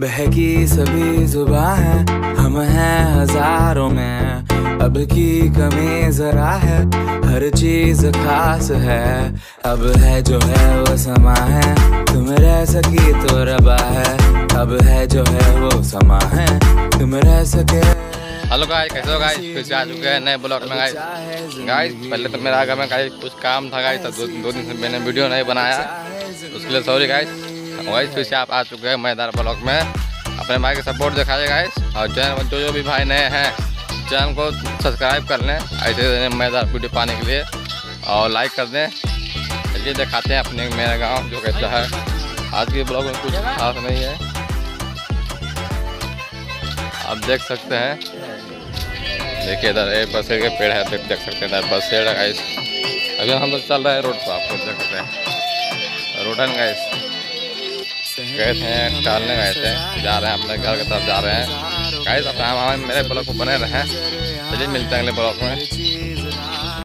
बहकी सभी जुबां है, हम हैं हजारों में। अब की कमी जरा है, हर चीज खास है। अब है जो है वो समा है, तुम रह सकी तो रबा है। अब है जो है वो समा है, तुम रह सके। हेलो गाइस, कैसे हो गाइस? फिर से आ चुके हैं नए ब्लॉग में गाइस। पहले तो मेरा घर में गाइस कुछ काम था गाइस, तो दो दिन से मैंने वीडियो नहीं बनाया, उसके लिए सॉरी गाइस। फिर से आप आ चुके हैं मजेदार ब्लॉग में। अपने भाई का सपोर्ट दिखाइए गाइस, और चैनल जो भी भाई नए हैं चैनल को सब्सक्राइब कर लें ऐसे मजेदार वीडियो पाने के लिए, और लाइक कर दें। चलिए दिखाते हैं अपने मेरा गाँव जो कैसा है। आज के ब्लॉग में कुछ खास नहीं है, आप देख सकते हैं। देखिए इधर एक बसेर के पेड़ है, देख सकते हैं इधर बसेर है गाइस। अभी हम लोग चल रहे हैं रोड पर, आपको देख सकते हैं रोडन गाइस। गए थे टहलने, गए थे, जा रहे हैं अपने घर की तरफ जा रहे हैं गाइस। अपना मेरे ब्लॉग को बने रहें। चलिए मिलते हैं अगले ब्लॉग में।